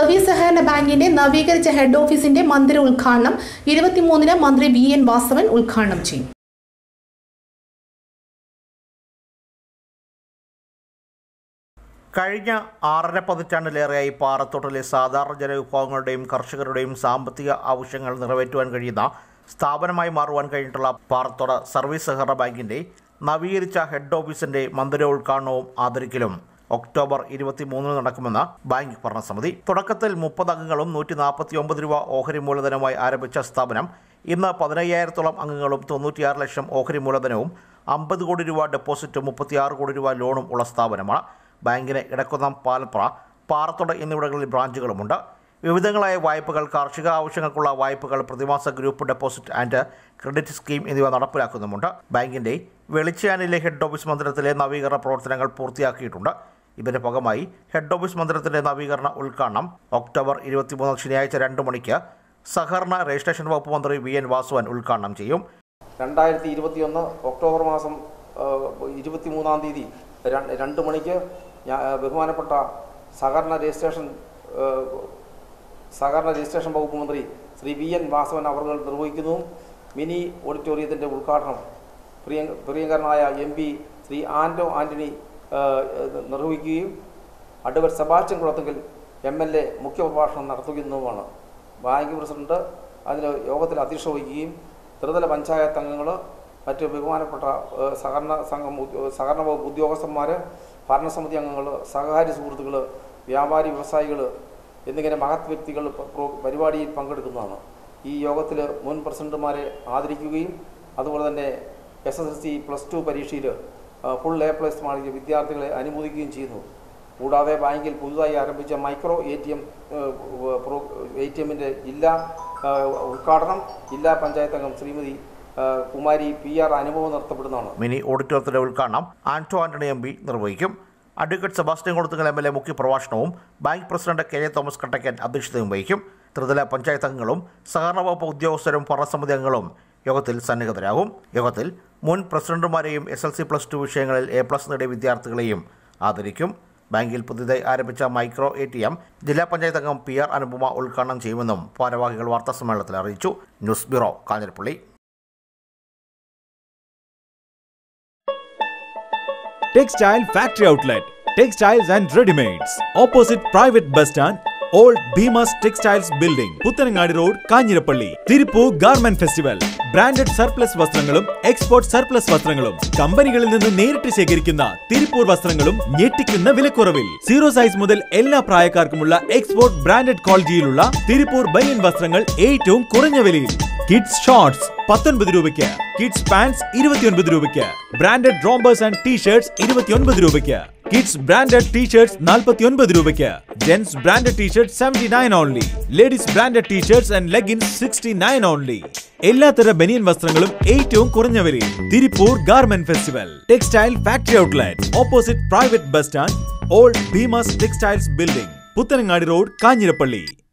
Service സഹകരണ ബാങ്കിന്റെ നവീകരിച്ച ഹെഡ് ഓഫീസിന്റെ മന്ദിര ഉദ്ഘാടനം 23-ന് മന്ത്രി VN വാസവൻ ഉദ്ഘാടനം ചെയ്യും. കഴിഞ്ഞ 6.5 പതിറ്റാണ്ടിലേറെയായി പാറത്തോട്ടിലെ സാധാരണ ജനവിഭാഗങ്ങളുടെയും കർഷകരുടെയും സാമ്പത്തിക ആവശ്യങ്ങൾ നിറവേറ്റുവാൻ കഴിയുന്ന സ്ഥാപനമായി മാറുവാൻ കഴിഞ്ഞിട്ടുള്ള പാറത്തോട് സർവീസ് സഹകരണ ബാങ്കിന്റെ നവീകരിച്ച ഹെഡ് ഓഫീസിന്റെ മന്ദിരോദ്ഘാടനവും ആദരിക്കലും ഒക്ടോബർ 23-ന് നടക്കുമെന്ന് ബാങ്ക് ഭരണസമിതി. തുടക്കത്തിൽ 30 അംഗങ്ങളും 149 രൂപ ഓഹരി മൂലധനവുമായി ആരംഭിച്ച സ്ഥാപനം ഇന്ന് 15,000-ഓളം അംഗങ്ങളും 96 ലക്ഷം ഓഹരി മൂലധനവും 50 കോടി രൂപ ഡെപ്പോസിറ്റും 36 കോടി രൂപ ലോണും ഉള്ള സ്ഥാപനമാണ്. ബാങ്കിന് ഇടക്കുന്നം, പാലപ്ര, പാറത്തോട് എന്നിവിടങ്ങളിൽ ബ്രാഞ്ചുകളുമുണ്ട്. വിവിധങ്ങളായ വായ്പകൾ, കാർഷിക ആവശ്യങ്ങൾക്കുള്ള വായ്പകൾ, പ്രതിമാസ group deposit and credit scheme എന്നിവ നടപ്പിലാക്കുന്നുമുണ്ട്. ബാങ്കിന്റെ വെളിച്ചാനിലെ ഹെഡ് ഓഫീസ് മന്ദിരത്തിലെ നവീകരണ പ്രവർത്തനങ്ങൾ പൂർത്തിയാക്കിയിട്ടുണ്ട്. ഇതിന്റെ ഭാഗമായി ഹെഡ് ഓഫീസ് മന്ദിരത്തിന്റെ നവീകരണ ഉദ്ഘാടനം ഒക്ടോബർ 23 ശനിയാഴ്ച 2 മണിക്ക് സഹകരണ രജിസ്ട്രേഷൻ വകുപ്പ് മന്ത്രി VN വാസവൻ ഉദ്ഘാടനം ചെയ്യും. 2021 ഒക്ടോബർ മാസം 23-ാം തീയതി 2 മണിക്ക് ബഹുമാനപ്പെട്ട സഹകരണ രജിസ്ട്രേഷൻ വകുപ്പ് മന്ത്രി ശ്രീ VN വാസവൻ അവർ നിർവഹിക്കുന്നു. മിനി ഓഡിറ്റോറിയത്തിൻ്റെ ഉദ്ഘാടനം പ്രിയങ്കരനായ MP ശ്രീ ആൻ്റണി നിർവഹിക്കുകയും അഡ്വക്കേറ്റ് സെബാസ്റ്റ്യൻ കുളത്തുങ്കൽ MLA മുഖ്യപ്രഭാഷണം നടത്തുന്നതുമാണ്. ബാങ്ക് പ്രസിഡന്റ് അതിന് യോഗത്തിൽ അധ്യക്ഷത വഹിക്കുകയും ത്രിതല പഞ്ചായത്ത് അംഗങ്ങൾ, മറ്റ് ബഹുമാനപ്പെട്ട സഹകരണ വകുപ്പ് ഉദ്യോഗസ്ഥന്മാർ, ഭരണസമിതി അംഗങ്ങൾ, സഹകാരി സുഹൃത്തുക്കൾ, വ്യാപാരി വ്യവസായികൾ എന്നിങ്ങനെ മഹത് വ്യക്തികൾ പരിപാടിയിൽ പങ്കെടുക്കുന്നതാണ്. ഈ യോഗത്തിൽ മുൻ പ്രസിഡന്റുമാരെ ആദരിക്കുകയും അതുപോലെ തന്നെ SSLC +2 പരീക്ഷയിൽ ഫുൾ A+ വാങ്ങിയ വിദ്യാർത്ഥികളെ അനുമോദിക്കുകയും ചെയ്യുന്നു. കൂടാതെ ബാങ്കിൽ പുതുതായി ആരംഭിച്ച മൈക്രോ ATMന്റെ ജില്ലാ ഉദ്ഘാടനം ജില്ലാ പഞ്ചായത്ത് അംഗം ശ്രീമതി കുമാരി PR അനുഭവം നടത്തപ്പെടുന്നതാണ്. മിനി ഓഡിറ്റോറിയത്തിന്റെ ഉദ്ഘാടനം ആൻ്റണി MP നിർവഹിക്കും. അഡ്വക്കേറ്റ് സെബാസ്റ്റ്യൻ കുളത്തുങ്കൽ MLA മുഖ്യപ്രഭാഷണവും bank president KJ Thomas Kattakkan അധ്യക്ഷതയും വഹിക്കും. ത്രിതല പഞ്ചായത്ത് അംഗങ്ങളും സഹകരണ വകുപ്പ് ഉദ്യോഗസ്ഥരും ഭരണസമിതി അംഗങ്ങളും യോഗത്തിൽ സന്നിഹിതരാകും. യോഗത്തിൽ മുൻ പ്രസിഡന്റുമാരെയും SSLC +2 വിഷയങ്ങളിൽ A+ നേടിയ വിദ്യാർത്ഥികളെയും ആദരിക്കും. ബാങ്കിൽ പുതുതായി ആരംഭിച്ച മൈക്രോ ATM ജില്ലാ പഞ്ചായത്ത് അംഗം PR അനുപമ ഉദ്ഘാടനം ചെയ്യുമെന്നും ഭാരവാഹികൾ വാർത്താസമ്മേളനത്തിൽ അറിയിച്ചു. News bureau, Kanjirappally. Textile Factory Outlet, Textiles and Readymades, opposite Private Bus Stand, Old Bhimas Textiles Building, Puttanangadi Road, Kanjirappalli. Tirupur Garment Festival, branded surplus വസ്ത്രങ്ങളും export surplus വസ്ത്രങ്ങളും കമ്പനികളിൽ നിന്ന് നേരിട്ട് ശേഖരിക്കുന്ന തിരുപ്പൂർ വസ്ത്രങ്ങളും ഞെട്ടിക്കുന്ന വിലക്കുറവിൽ. 0 സൈസ് മുതൽ എല്ലാ പ്രായക്കാർക്കുമുള്ള എക്സ്പോർട്ട് ബ്രാൻഡഡ് ക്വാളിറ്റിയിലുള്ള തിരുപ്പൂർ ബനിയൻ വസ്ത്രങ്ങൾ ഏറ്റവും കുറഞ്ഞ വിലയിൽ. കിഡ്സ് ഷോർട്സ് 19 രൂപയ്ക്ക്, കിഡ്സ് പാൻസ് 29 രൂപയ്ക്ക്, ബ്രാൻഡഡ് റോംബേഴ്സ് ആൻഡ് ടീ-ഷർട്ട്സ് 29 രൂപയ്ക്ക്, കിഡ്സ് ബ്രാൻഡഡ് ടീ-ഷർട്ട്സ് 49 രൂപയ്ക്ക്, gents branded T-shirts 79 only, ladies branded T-shirts and leggings 69 only. എല്ലാത്തര ബനിയൻ വസ്ത്രങ്ങളും ഏറ്റവും കുറഞ്ഞ വിലയിൽ. Tiruppur garment festival, textile factory outlet, opposite private bus stand, old Bheemas textiles building, Puthanangadi road, Kanjirappally.